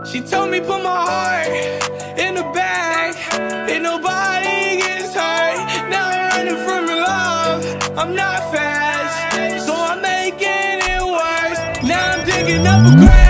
She told me put my heart in the bag, and nobody gets hurt. Now I'm running from your love, I'm not fast, so I'm making it worse. Now I'm digging up a grave.